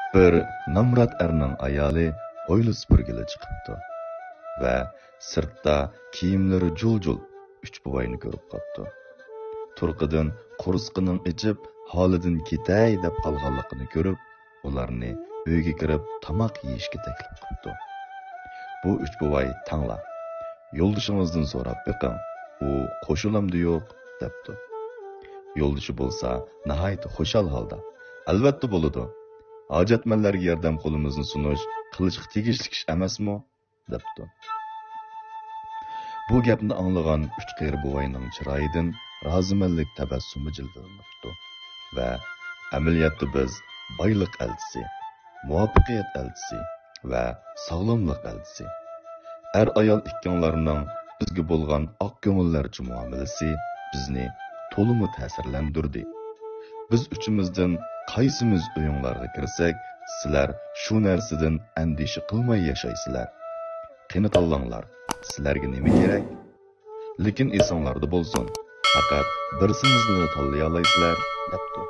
Bir Namrat erning ayoli hovli supurgili chiqibdi va sirtda kiyimlari jul-jul uch buvayni ko'rib qopti. Turqidan qo'rsqining ichib, holidan ketay deb qolganligini ko'rib, ularni uyga kirib tamoq yeyishga taklif qildi. Bu uch buvay tangla. Yo'ldishingizdan so'rab beqing, u qo'shilamdi yo'q debdi. Yo'ldishi bo'lsa, nihoyat xushal holda, albatta bo'ladi. Hojatmanlarga yordam qo'limizni sunish qilishga tegishli ish emasmi? debdi. Bu gapni anglagan uch qeri buvayning chiroyidan rozimanlik tabassumi jilvalanibdi va amaliyotda biz boylik elchisi, muvaffaqiyat elchisi va sog'lomlik elchisi, ayol ikkinglarning bizga bo'lgan oq ko'ngillarcha muomalasi bizni to'liq ta'sirlantirdi. Biz uchimizdan qaysimiz o'yinlarga kirsak, sizlar shu narsadan andisha qilmay yashaysizlar. Qani tanlanglar, sizlarga nima kerak? Lekin esinglarda bo'lsin, faqat birsingizni tanlay olaysizlar, debdi.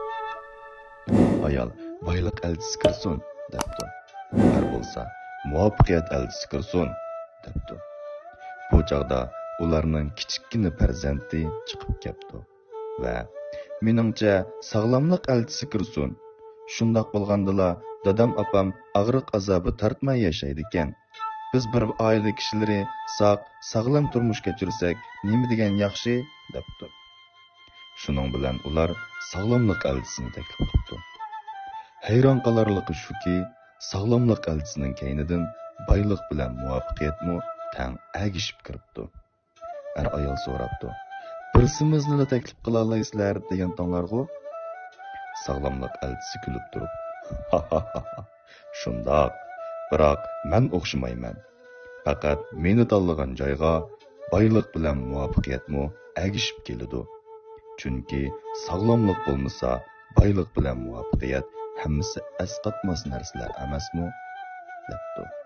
Ayol boylik elchisi kirsin, debdi. Bo'lsa, muvaffaqiyat elchisi kirsin, debdi. Bu chaqda ularning kichikkina farzandi chiqib keldi va meningcha sog'lomlik elchisi kirsin. Shundoq bo'lgandila dadam opam og'riq azobi tortmay yashaydi ekan. Biz bir oila kishilari sog'lom turmush kechirsak, nima degan yaxshi, debdi. Shuning bilan ular sog'lomlik elchisini taklif qildi. Hayron qolarligi shuki, sog'lomlik elchisining kaynidan boylik bilan muvaffaqiyatmi tang agishib kiribdi. Ayol so'rabdi. Birsimizni taklif qila olaysizlar degan tonglarga sog'lomlik elchisi kulib turib, shundoq, biroq men o'xshamayman. Faqat meni tanlagan joyga boylik bilan muvaffaqiyatmi agishib keladi. Chunki sog'lomlik bo'lmasa, boylik bilan muvaffaqiyat hammasi asqatmas narsalar emasmi? debdi.